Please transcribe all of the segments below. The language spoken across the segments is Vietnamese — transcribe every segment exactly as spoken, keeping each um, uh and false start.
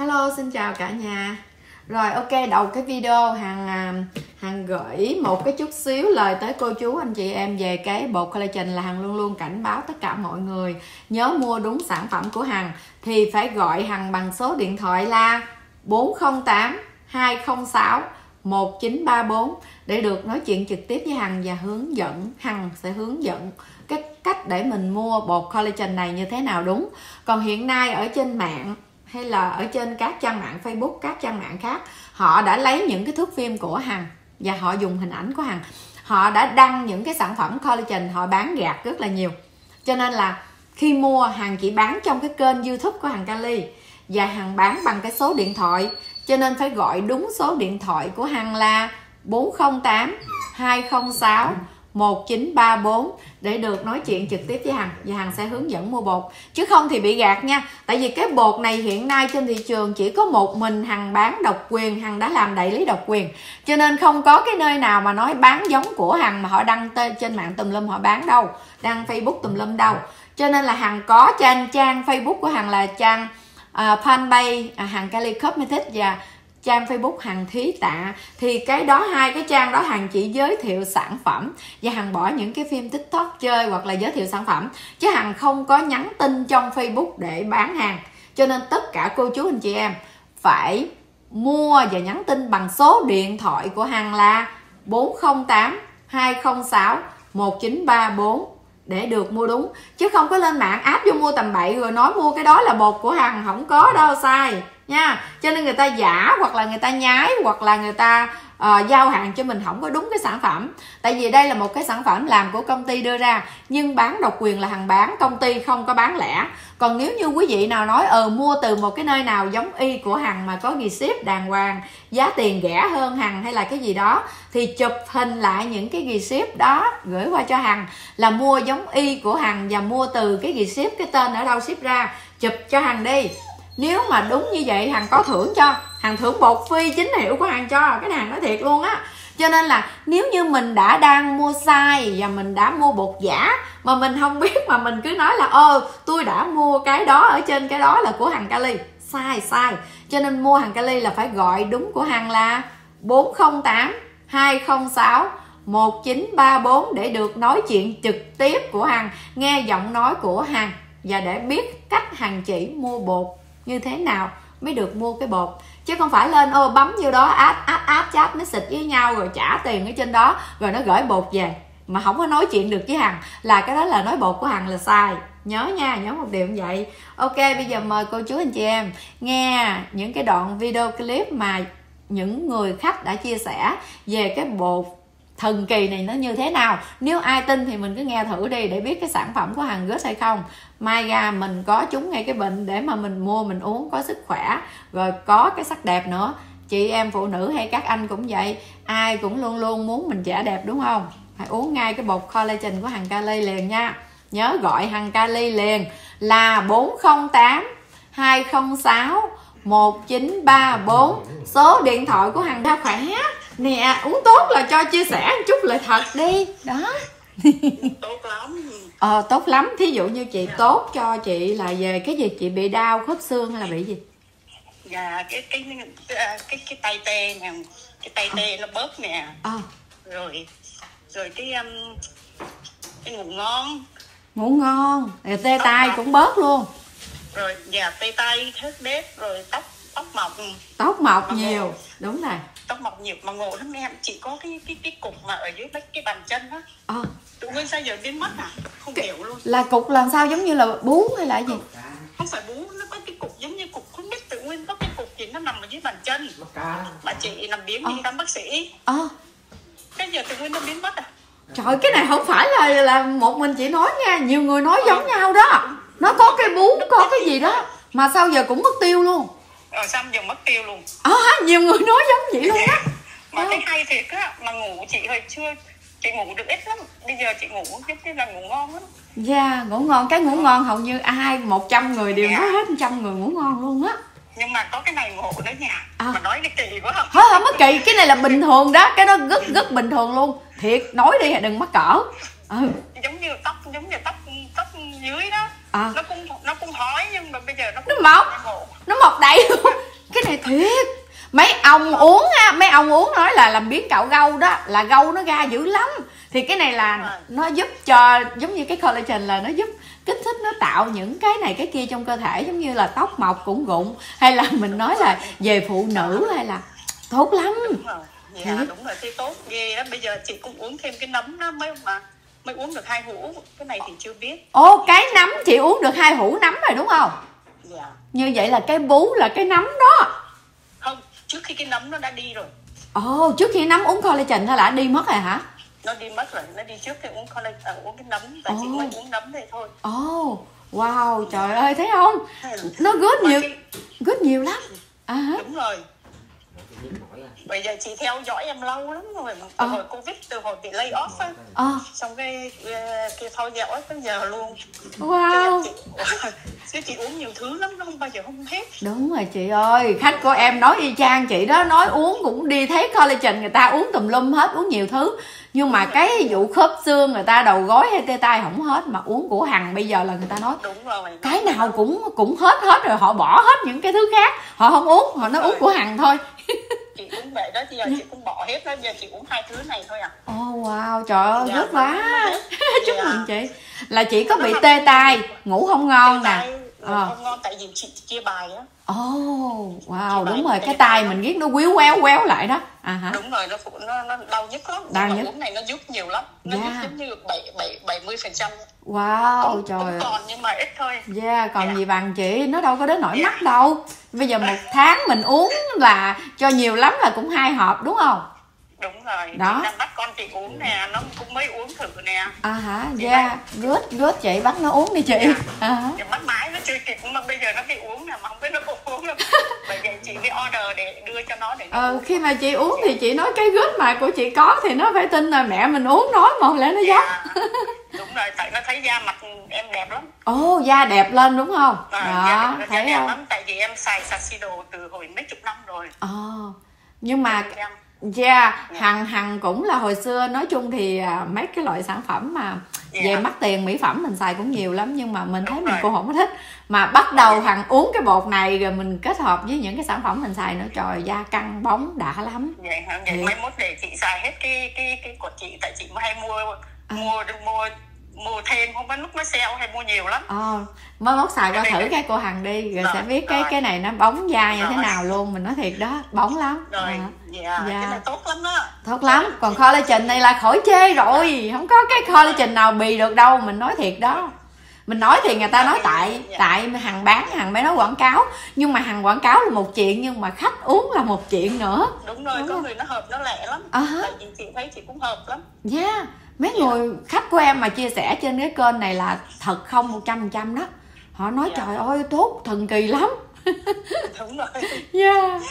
Hello, xin chào cả nhà. Rồi ok, đầu cái video Hằng Hằng gửi một cái chút xíu lời tới cô chú anh chị em về cái bột collagen là Hằng luôn luôn cảnh báo tất cả mọi người nhớ mua đúng sản phẩm của Hằng thì phải gọi Hằng bằng số điện thoại là bốn không tám hai không sáu một chín ba bốn để được nói chuyện trực tiếp với Hằng và hướng dẫn. Hằng sẽ hướng dẫn cái cách để mình mua bột collagen này như thế nào đúng. Còn hiện nay ở trên mạng hay là ở trên các trang mạng Facebook, các trang mạng khác, họ đã lấy những cái thước phim của Hằng và họ dùng hình ảnh của Hằng, họ đã đăng những cái sản phẩm collagen họ bán gạt rất là nhiều. Cho nên là khi mua, Hằng chỉ bán trong cái kênh YouTube của Hằng Kali và Hằng bán bằng cái số điện thoại, cho nên phải gọi đúng số điện thoại của Hằng là bốn không tám hai không sáu một chín ba bốn để được nói chuyện trực tiếp với Hằng và Hằng sẽ hướng dẫn mua bột, chứ không thì bị gạt nha. Tại vì cái bột này hiện nay trên thị trường chỉ có một mình Hằng bán độc quyền, Hằng đã làm đại lý độc quyền, cho nên không có cái nơi nào mà nói bán giống của Hằng mà họ đăng tên trên mạng tùm lum họ bán đâu, đăng Facebook tùm lum đâu. Cho nên là Hằng có trên trang Facebook của Hằng là trang uh, fanpage uh, Hằng Kali Cosmetics và trang Facebook Hằng Thí Tạ, thì cái đó hai cái trang đó Hằng chỉ giới thiệu sản phẩm và Hằng bỏ những cái phim TikTok chơi hoặc là giới thiệu sản phẩm, chứ Hằng không có nhắn tin trong Facebook để bán hàng. Cho nên tất cả cô chú anh chị em phải mua và nhắn tin bằng số điện thoại của Hằng là bốn không tám hai không sáu một chín ba bốn để được mua đúng, chứ không có lên mạng áp vô mua tầm bậy rồi nói mua cái đó là bột của Hằng, không có đâu, sai nha. Cho nên người ta giả hoặc là người ta nhái hoặc là người ta uh, giao hàng cho mình không có đúng cái sản phẩm. Tại vì đây là một cái sản phẩm làm của công ty đưa ra, nhưng bán độc quyền là Hằng bán, công ty không có bán lẻ. Còn nếu như quý vị nào nói ờ mua từ một cái nơi nào giống y của Hằng mà có ghi ship đàng hoàng, giá tiền rẻ hơn Hằng hay là cái gì đó, thì chụp hình lại những cái ghi ship đó gửi qua cho Hằng là mua giống y của Hằng và mua từ cái ghi ship, cái tên ở đâu ship ra, chụp cho Hằng đi. Nếu mà đúng như vậy Hằng có thưởng cho, Hằng thưởng bột phi chính hiệu của Hằng cho, cái này Hằng nói thiệt luôn á. Cho nên là nếu như mình đã đang mua sai và mình đã mua bột giả mà mình không biết mà mình cứ nói là ơ tôi đã mua cái đó ở trên cái đó là của Hằng Kali, sai sai. Cho nên mua Hằng Kali là phải gọi đúng của Hằng là bốn không tám hai không sáu một chín ba bốn để được nói chuyện trực tiếp của Hằng, nghe giọng nói của Hằng và để biết cách Hằng chỉ mua bột như thế nào mới được mua cái bột, chứ không phải lên ô bấm vô đó áp áp áp chat message với nhau rồi trả tiền ở trên đó rồi nó gửi bột về mà không có nói chuyện được với Hằng, là cái đó là nói bột của Hằng là sai. Nhớ nha, nhớ một điều như vậy. Ok, bây giờ mời cô chú anh chị em nghe những cái đoạn video clip mà những người khách đã chia sẻ về cái bột thần kỳ này nó như thế nào. Nếu ai tin thì mình cứ nghe thử đi để biết cái sản phẩm của Hằng good hay không. Mai ra mình có trúng ngay cái bệnh để mà mình mua mình uống có sức khỏe rồi có cái sắc đẹp nữa. Chị em phụ nữ hay các anh cũng vậy, ai cũng luôn luôn muốn mình trẻ đẹp đúng không? Phải uống ngay cái bột collagen của Hằng Kali liền nha. Nhớ gọi Hằng Kali liền là bốn không tám hai không sáu một chín ba bốn, số điện thoại của Hằng. Đã khỏe nè, uống tốt là cho chia sẻ một chút lời thật đi đó. Tốt lắm. Ờ tốt lắm. Thí dụ như chị tốt cho chị là về cái gì, chị bị đau khớp xương hay là bị gì? Dạ cái cái cái cái, cái tay tê nè, cái tay tê nó bớt nè. Ờ. Rồi rồi cái um, cái ngủ ngon. Ngủ ngon, rồi tê tay cũng bớt luôn. Rồi dạ tê tay, hết bếp, rồi tóc tóc mọc. Tóc mọc mà nhiều, ngủ, đúng rồi. tóc mọc nhiều mà ngộ lắm em, chỉ có cái cái cái cục mà ở dưới cái, cái bàn chân á. Ờ. Tự nhiên sao giờ biến mất à? Không cái, hiểu luôn. Là cục làm sao, giống như là bún hay là gì? Không phải bún, nó có cái cục giống như cục, không biết tự nhiên có cái cục gì nó nằm ở dưới bàn chân. Bà chị làm biếng đi khám bác sĩ. Ờ. Cái giờ tự nhiên nó biến mất à? Trời, cái này không phải là là một mình chị nói nha, nhiều người nói giống ờ. nhau đó. Nó có cái bún, có cái gì đó mà sao giờ cũng mất tiêu luôn. Ờ sao giờ mất tiêu luôn. Ờ à, nhiều người nói giống vậy luôn á. Mà cái hay thiệt á, mà ngủ chị hồi chưa, chị ngủ được ít lắm. Bây giờ chị ngủ giống như là ngủ ngon lắm. Dạ, yeah, ngủ ngon. Cái ngủ ngon hầu như ai một trăm người đều yeah. nói hết một trăm người ngủ ngon luôn á. Nhưng mà có cái này ngộ đó nha. À. Mà nói cái kỳ quá không? Thôi không có kỳ, cái này là bình thường đó. Cái đó rất rất bình thường luôn. Thiệt, nói đi đừng mắc cỡ. Ừ. Giống như tóc, giống như tóc tóc dưới đó. À. Nó cũng nó cũng hói nhưng mà bây giờ nó cũng nó mọc. Nó mọc đầy luôn. này thiệt, mấy ông uống á, mấy ông uống nói là làm biến cạo gâu đó, là gâu nó ra dữ lắm. Thì cái này là nó giúp cho, giống như cái collagen là nó giúp kích thích, nó tạo những cái này cái kia trong cơ thể, giống như là tóc mọc cũng rụng, hay là mình nói là về phụ nữ, hay là tốt lắm. Đúng rồi. Dạ, đúng rồi, thì tốt ghê đó. Bây giờ chị cũng uống thêm cái nấm đó mới mà mới uống được hai hũ, cái này thì chưa biết. Ồ, cái nấm chị uống được hai hũ nấm rồi đúng không? Dạ. Như vậy là cái bú là cái nấm đó. Không, trước khi cái nấm nó đã đi rồi. Ồ, trước khi nấm uống collagen thôi đã đi mất rồi hả? Nó đi mất rồi, nó đi trước khi uống collagen, à, uống cái nấm, tại chị mới uống nấm đây thôi. Ồ, wow, trời ơi, thấy không? Nó good nhiều, good nhiều lắm. À, đúng rồi. Bây giờ chị theo dõi em lâu lắm rồi, từ à. hồi Covid, từ hồi bị lay off á, à. xong cái kia theo dõi tới giờ luôn. Wow. Chứ chị uống nhiều thứ lắm, nó không bao giờ không hết. Đúng rồi chị ơi, khách của em nói y chang chị đó, nói uống cũng đi thấy collagen người ta uống tùm lum hết, uống nhiều thứ. Nhưng mà cái vụ khớp xương người ta đầu gối hay tê tay không hết, mà uống của Hằng bây giờ là người ta nói đúng rồi, cái nào cũng cũng hết hết rồi, họ bỏ hết những cái thứ khác, họ không uống, họ nói uống của Hằng thôi. Chị uống vậy đó, bây giờ chị cũng bỏ hết đó, giờ chị uống hai thứ này thôi à. Oh wow, trời ơi, dạ, rất quá. Chúc mừng chị. Là chị có bị tê tay, ngủ không ngon nè. Ờ. Không ngon tại vì chị chia bài á. Oh, wow, đúng rồi, cái tay mình biết nó quýu quéo quéo lại đó. À hả? Đúng rồi, nó nó nó đau nhức lắm. Đau nhưng nhức. mà uống này nó giúp nhiều lắm. Nó yeah. giúp giống như bảy bảy bảy mươi phần trăm. Wow, cũng, trời. Cũng còn nhưng mà ít thôi. Yeah, còn yeah. gì bằng chị, nó đâu có đến nỗi yeah. mắc đâu. Bây giờ một tháng mình uống là cho nhiều lắm là cũng hai hộp đúng không? Đúng rồi, đó. Chị đang bắt con chị uống nè, nó cũng mới uống thử nè. À hả, yeah, good, good chị, bắt nó uống đi chị. Yeah. À hả? Chị bắt mãi nó chưa kịp, mà bây giờ nó đi uống nè, mà không biết nó có uống không. Bởi vậy chị mới order để đưa cho nó để nó ờ, uống. Khi mà chị uống thì chị nói cái good mà của chị có thì nó phải tin là mẹ mình uống, nói một lẽ nó dốc. Yeah. Đúng rồi, tại nó thấy da mặt em đẹp lắm. Ồ, oh, da đẹp lên đúng không? À, đó, da đẹp, thấy da đẹp không? lắm, tại vì em xài Shiseido từ hồi mấy chục năm rồi. Ồ, oh, nhưng mà yeah, Hằng Hằng cũng là hồi xưa nói chung thì à, mấy cái loại sản phẩm mà yeah. về mắc tiền mỹ phẩm mình xài cũng nhiều lắm, nhưng mà mình thấy đúng mình rồi. Cũng không có thích. Mà bắt đầu yeah. Hằng uống cái bột này rồi mình kết hợp với những cái sản phẩm mình xài nữa, trời, da căng bóng đã lắm. Vậy hả? Vậy mai mốt để chị xài hết cái cái cái của chị, tại chị hay mua à. mua mua mua thêm, không có lúc nó sale hay mua nhiều lắm. Ờ, mới mốt xài qua thử cái cô Hằng đi rồi, rồi sẽ biết cái rồi. Cái này nó bóng da như rồi. Thế nào luôn, mình nói thiệt đó, bóng lắm. Rồi, à. yeah, dạ. Cái này tốt lắm đó. Tốt lắm, còn collagen này là khỏi chê rồi, không có cái collagen nào bì được đâu, mình nói thiệt đó. Mình nói thì người ta nói tại dạ. tại Hằng bán, Hằng mới nói quảng cáo, nhưng mà Hằng quảng cáo là một chuyện, nhưng mà khách uống là một chuyện nữa. Đúng rồi, đúng có rồi. Người nó hợp nó lẹ lắm. À. Tại vì chị thấy chị cũng hợp lắm. Yeah. Mấy yeah. người khách của em mà chia sẻ trên cái kênh này là thật không một trăm phần trăm đó. Họ nói yeah. trời ơi tốt, thần kỳ lắm. Đúng rồi. Yeah.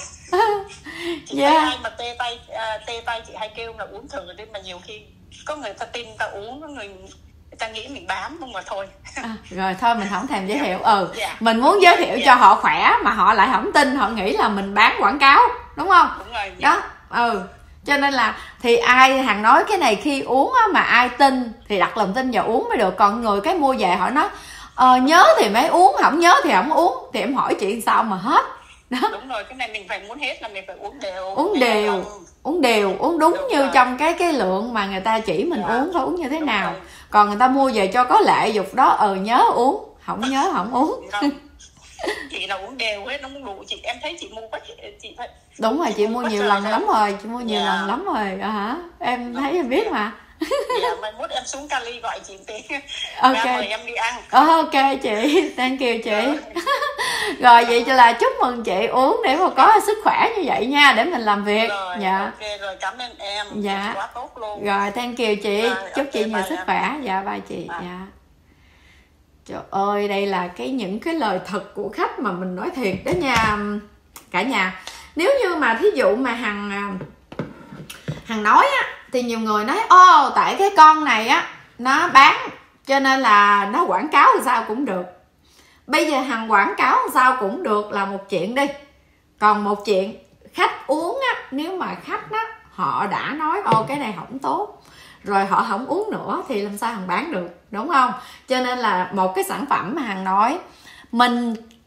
Chị yeah. thấy ai mà tê tay, uh, tê tay chị hay kêu là uống thử đi, mà nhiều khi có người ta tin ta uống, có người người ta nghĩ mình bán không mà thôi. À, rồi thôi mình không thèm giới thiệu. Ừ yeah. Mình muốn giới thiệu yeah. cho họ khỏe mà họ lại không tin, họ nghĩ là mình bán quảng cáo, đúng không? Đúng rồi. Yeah. Đó. Ừ. Cho nên là thì ai Hằng nói cái này khi uống á, mà ai tin thì đặt lòng tin vào uống mới được. Còn người cái mua về hỏi nói ờ, nhớ thì mới uống, không nhớ thì không uống, thì em hỏi chị sao mà hết đó. Đúng rồi, cái này mình phải muốn hết là mình phải uống đều, uống đều không... uống đều uống đúng, đúng như rồi. Trong cái cái lượng mà người ta chỉ mình dạ. Uống phải uống như thế đúng nào rồi. Còn người ta mua về cho có lệ dục đó, ờ nhớ uống, không nhớ không uống. Không. Chị nào uống đều hết, nó không đủ. Chị em thấy chị mua quá, chị, chị thấy đúng rồi, chị, chị mua nhiều lần đó. Lắm rồi, chị mua nhiều yeah. lần lắm rồi à, hả em đúng. Thấy em biết mà. Dạ, mai mốt em xuống Cali gọi chị tí ok ra mời em đi ăn. Ok chị, thank you chị. Rồi vậy cho là chúc mừng chị uống để mà có sức khỏe như vậy nha, để mình làm việc. Rồi, dạ ok rồi, cảm ơn em. Dạ quá tốt luôn. Rồi thank you chị. Rồi, chúc okay, chị nhiều sức em. Khỏe. Dạ bye chị. À. Dạ. Trời ơi, đây là cái những cái lời thật của khách mà mình nói thiệt đó nha cả nhà. Nếu như mà thí dụ mà Hằng Hằng nói á, thì nhiều người nói ô tại cái con này á nó bán cho nên là nó quảng cáo làm sao cũng được. Bây giờ Hằng quảng cáo làm sao cũng được là một chuyện đi. Còn một chuyện khách uống á, nếu mà khách á họ đã nói ô cái này không tốt rồi họ không uống nữa thì làm sao Hằng bán được, đúng không? Cho nên là một cái sản phẩm mà Hằng nói mình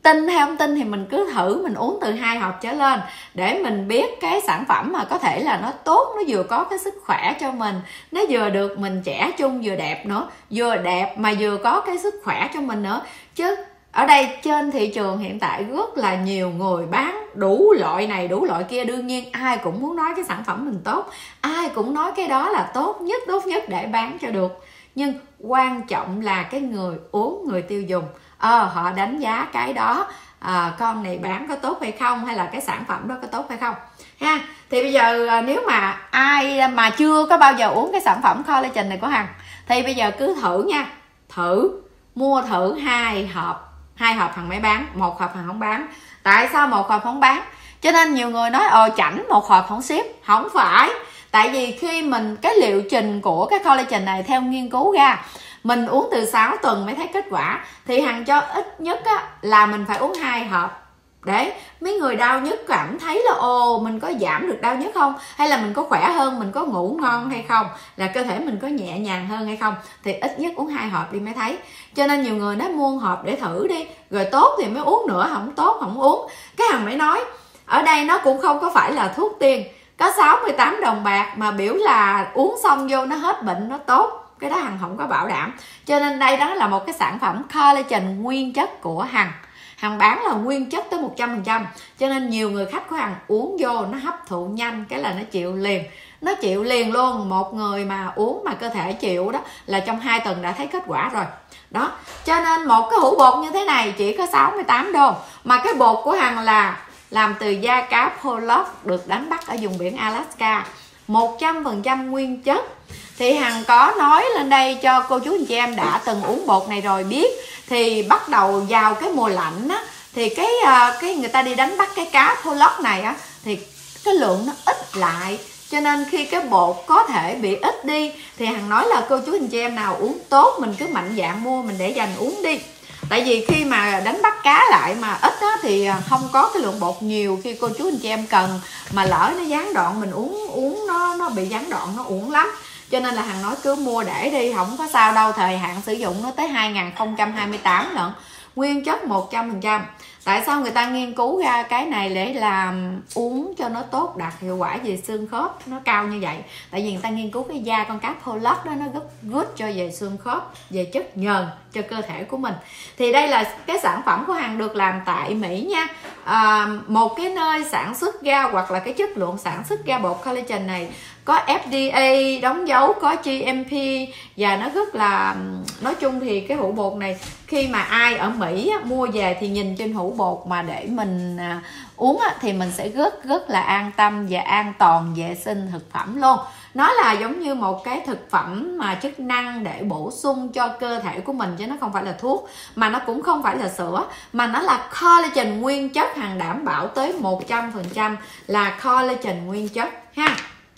tin hay không tin thì mình cứ thử, mình uống từ hai hộp trở lên để mình biết cái sản phẩm mà có thể là nó tốt, nó vừa có cái sức khỏe cho mình, nó vừa được mình trẻ trung vừa đẹp nữa, vừa đẹp mà vừa có cái sức khỏe cho mình nữa. Chứ ở đây trên thị trường hiện tại rất là nhiều người bán đủ loại này đủ loại kia, đương nhiên ai cũng muốn nói cái sản phẩm mình tốt, ai cũng nói cái đó là tốt nhất tốt nhất để bán cho được, nhưng quan trọng là cái người uống, người tiêu dùng ờ, họ đánh giá cái đó à, con này bán có tốt hay không, hay là cái sản phẩm đó có tốt hay không ha. Thì bây giờ nếu mà ai mà chưa có bao giờ uống cái sản phẩm collagen này của Hằng thì bây giờ cứ thử nha, thử mua thử hai hộp, hai hộp Hằng mới bán, một hộp Hằng không bán. Tại sao một hộp không bán? Cho nên nhiều người nói ờ chảnh một hộp không ship. Không phải, tại vì khi mình cái liệu trình của cái collagen này theo nghiên cứu ra, mình uống từ sáu tuần mới thấy kết quả, thì Hằng cho ít nhất á, là mình phải uống hai hộp để mấy người đau nhức cảm thấy là ồ mình có giảm được đau nhức không, hay là mình có khỏe hơn, mình có ngủ ngon hay không, là cơ thể mình có nhẹ nhàng hơn hay không, thì ít nhất uống hai hộp đi mới thấy. Cho nên nhiều người nói mua hộp để thử đi, rồi tốt thì mới uống nữa, không tốt không uống. Cái Hằng mới nói ở đây nó cũng không có phải là thuốc tiên, có sáu mươi tám đồng bạc mà biểu là uống xong vô nó hết bệnh, nó tốt, cái đó Hằng không có bảo đảm. Cho nên đây đó là một cái sản phẩm collagen nguyên chất của Hằng. Hằng bán là nguyên chất tới một trăm phần trăm, cho nên nhiều người khách của Hằng uống vô nó hấp thụ nhanh, cái là nó chịu liền, nó chịu liền luôn. Một người mà uống mà cơ thể chịu đó là trong hai tuần đã thấy kết quả rồi đó. Cho nên một cái hũ bột như thế này chỉ có sáu mươi tám đô, mà cái bột của Hằng là làm từ da cá pollock được đánh bắt ở vùng biển Alaska, một trăm phần trăm nguyên chất. Thì Hằng có nói lên đây cho cô chú anh chị em đã từng uống bột này rồi biết, thì bắt đầu vào cái mùa lạnh á, thì cái cái người ta đi đánh bắt cái cá pollock này á, thì cái lượng nó ít lại, cho nên khi cái bột có thể bị ít đi, thì Hằng nói là cô chú anh chị em nào uống tốt mình cứ mạnh dạn mua, mình để dành uống đi. Tại vì khi mà đánh bắt cá lại mà ít á, thì không có cái lượng bột nhiều khi cô chú anh chị em cần, mà lỡ nó gián đoạn mình uống uống nó nó bị gián đoạn nó uổng lắm. Cho nên là Hằng nói cứ mua để đi, không có sao đâu, thời hạn sử dụng nó tới hai nghìn không trăm hai mươi tám lận, nguyên chất một trăm phần trăm. Tại sao người ta nghiên cứu ra cái này để làm uống cho nó tốt, đạt hiệu quả về xương khớp nó cao như vậy? Tại vì người ta nghiên cứu cái da con cá pollock đó nó rất good cho về xương khớp, về chất nhờn cho cơ thể của mình. Thì đây là cái sản phẩm của Hằng được làm tại Mỹ nha, à, một cái nơi sản xuất ra hoặc là cái chất lượng sản xuất ra bột collagen này có F D A đóng dấu, có G M P, và nó rất là, nói chung thì cái hũ bột này khi mà ai ở Mỹ á, mua về thì nhìn trên hũ bột mà để mình à, uống á, thì mình sẽ rất rất là an tâm và an toàn vệ sinh thực phẩm luôn. Nó là giống như một cái thực phẩm mà chức năng để bổ sung cho cơ thể của mình, chứ nó không phải là thuốc, mà nó cũng không phải là sữa, mà nó là collagen nguyên chất. Hằng đảm bảo tới một trăm phần trăm là collagen nguyên chất ha.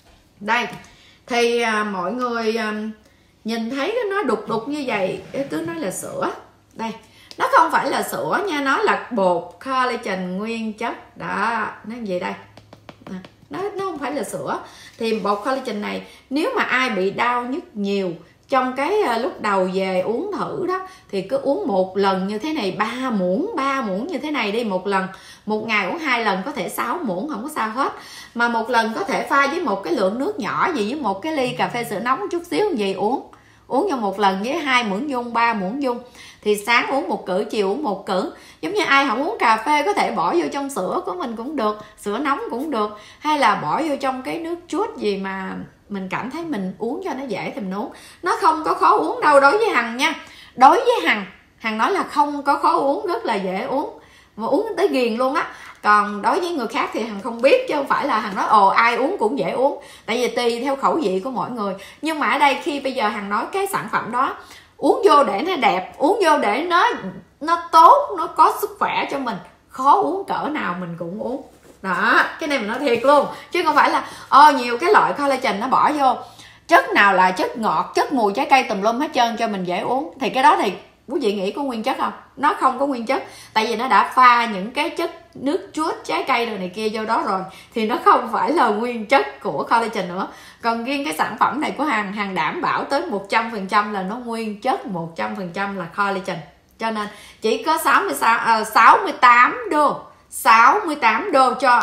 Đây thì à, mọi người à, nhìn thấy nó đục đục như vậy cứ nói là sữa. Đây nó không phải là sữa nha, nó là bột collagen nguyên chất đó, nó như vậy đây, nó nó không phải là sữa. Thì bột collagen này nếu mà ai bị đau nhức nhiều trong cái uh, lúc đầu về uống thử đó, thì cứ uống một lần như thế này, ba muỗng ba muỗng như thế này đi một lần. Một ngày uống hai lần, có thể sáu muỗng không có sao hết, mà một lần có thể pha với một cái lượng nước nhỏ gì, với một cái ly cà phê sữa nóng chút xíu gì uống uống cho một lần với hai muỗng dung, ba muỗng dung. Thì sáng uống một cữ, chiều uống một cữ. Giống như ai không uống cà phê có thể bỏ vô trong sữa của mình cũng được, sữa nóng cũng được, hay là bỏ vô trong cái nước chuốt gì mà mình cảm thấy mình uống cho nó dễ thì mình uống. Nó không có khó uống đâu đối với Hằng nha. Đối với Hằng, Hằng nói là không có khó uống, rất là dễ uống, mà uống tới ghiền luôn á. Còn đối với người khác thì Hằng không biết, chứ không phải là Hằng nói ồ ai uống cũng dễ uống, tại vì tùy theo khẩu vị của mỗi người. Nhưng mà ở đây khi bây giờ Hằng nói cái sản phẩm đó uống vô để nó đẹp, uống vô để nó nó tốt, nó có sức khỏe cho mình, khó uống cỡ nào mình cũng uống đó. Cái này mình nói thiệt luôn, chứ không phải là ô nhiều cái loại collagen nó bỏ vô chất nào là chất ngọt, chất mùi trái cây tùm lum hết trơn cho mình dễ uống, thì cái đó thì quý vị nghĩ có nguyên chất không? Nó không có nguyên chất, tại vì nó đã pha những cái chất nước chuốt trái cây rồi này kia vô đó rồi, thì nó không phải là nguyên chất của collagen nữa. Còn riêng cái sản phẩm này của Hằng, Hằng đảm bảo tới một trăm phần trăm là nó nguyên chất, một trăm phần trăm là collagen Cho nên chỉ có sáu mươi sáu, à, sáu mươi tám đô, sáu mươi tám đô cho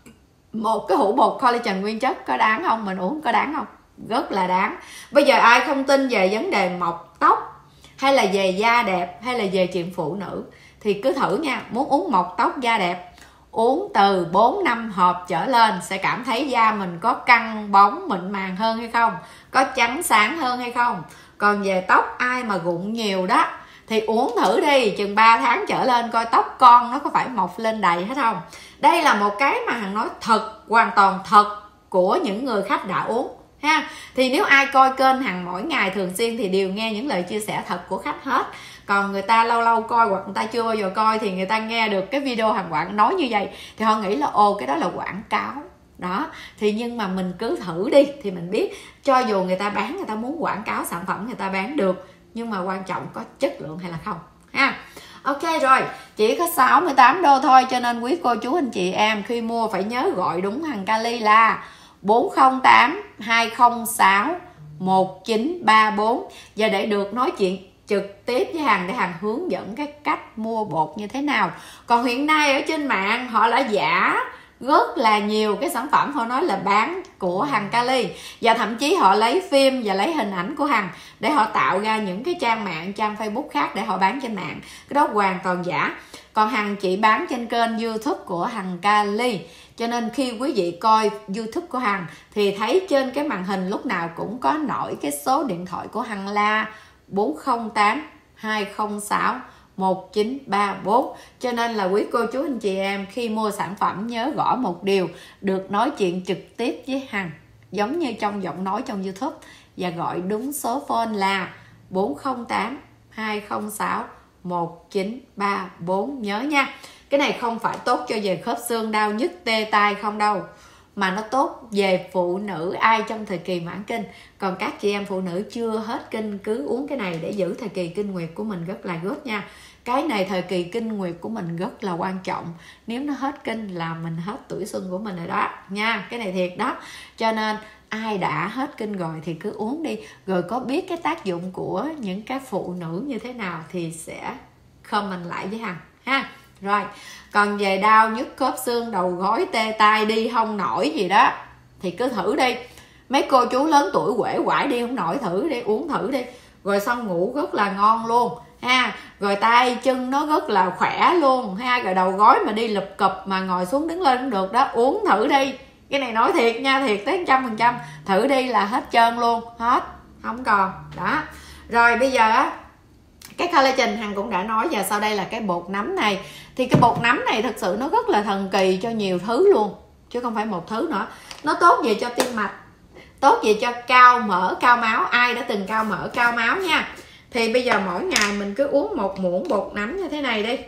một cái hũ bột collagen nguyên chất. Có đáng không? Mình uống có đáng không? Rất là đáng. Bây giờ ai không tin về vấn đề mọc tóc, hay là về da đẹp, hay là về chuyện phụ nữ, thì cứ thử nha. Muốn uống mọc tóc da đẹp, uống từ bốn năm hộp trở lên sẽ cảm thấy da mình có căng bóng mịn màng hơn hay không, có trắng sáng hơn hay không. Còn về tóc, ai mà rụng nhiều đó thì uống thử đi, chừng ba tháng trở lên coi tóc con nó có phải mọc lên đầy hết không. Đây là một cái mà Hằng nói thật, hoàn toàn thật của những người khách đã uống ha. Thì nếu ai coi kênh Hằng mỗi ngày thường xuyên thì đều nghe những lời chia sẻ thật của khách hết. Còn người ta lâu lâu coi hoặc người ta chưa bao giờ coi thì người ta nghe được cái video Hằng quảng nói như vậy thì họ nghĩ là ồ cái đó là quảng cáo đó. Thì nhưng mà mình cứ thử đi thì mình biết, cho dù người ta bán, người ta muốn quảng cáo sản phẩm người ta bán được, nhưng mà quan trọng có chất lượng hay là không ha. Ok rồi, chỉ có sáu mươi tám đô thôi, cho nên quý cô chú anh chị em khi mua phải nhớ gọi đúng Hằng Kali là bốn không tám hai không sáu một chín ba bốn. Và để được nói chuyện trực tiếp với Hằng để Hằng hướng dẫn cái cách mua bột như thế nào. Còn hiện nay ở trên mạng họ đã giả rất là nhiều cái sản phẩm, họ nói là bán của Hằng Kali, và thậm chí họ lấy phim và lấy hình ảnh của Hằng để họ tạo ra những cái trang mạng, trang Facebook khác để họ bán trên mạng. Cái đó hoàn toàn giả. Còn Hằng chỉ bán trên kênh YouTube của Hằng Kali, cho nên khi quý vị coi YouTube của Hằng thì thấy trên cái màn hình lúc nào cũng có nổi cái số điện thoại của Hằng là bốn không tám hai không sáu một chín ba bốn. Cho nên là quý cô chú anh chị em khi mua sản phẩm nhớ gõ một điều, được nói chuyện trực tiếp với Hằng giống như trong giọng nói trong YouTube, và gọi đúng số phone là bốn không tám hai không sáu một chín ba bốn. Nhớ nha, cái này không phải tốt cho về khớp xương đau nhức tê tai không đâu, mà nó tốt về phụ nữ ai trong thời kỳ mãn kinh. Còn các chị em phụ nữ chưa hết kinh cứ uống cái này để giữ thời kỳ kinh nguyệt của mình rất là good nha. Cái này thời kỳ kinh nguyệt của mình rất là quan trọng, nếu nó hết kinh là mình hết tuổi xuân của mình rồi đó nha, cái này thiệt đó. Cho nên ai đã hết kinh rồi thì cứ uống đi, rồi có biết cái tác dụng của những cái phụ nữ như thế nào thì sẽ comment lại với Hằng ha. Rồi, còn về đau nhức khớp xương, đầu gối tê tai, đi không nổi gì đó thì cứ thử đi. Mấy cô chú lớn tuổi uể oải đi không nổi, thử đi, uống thử đi, rồi xong ngủ rất là ngon luôn ha. Rồi tay chân nó rất là khỏe luôn ha. Rồi đầu gối mà đi lụp cụp mà ngồi xuống đứng lên cũng được đó, uống thử đi. Cái này nói thiệt nha, thiệt tới một trăm phần trăm. Thử đi là hết trơn luôn, hết, không còn đó. Rồi bây giờ á, cái collagen Hằng cũng đã nói, và sau đây là cái bột nấm này. Thì cái bột nấm này thật sự nó rất là thần kỳ cho nhiều thứ luôn, chứ không phải một thứ nữa. Nó tốt về cho tim mạch, tốt về cho cao mỡ, cao máu. Ai đã từng cao mỡ, cao máu nha. Thì bây giờ mỗi ngày mình cứ uống một muỗng bột nấm như thế này đi.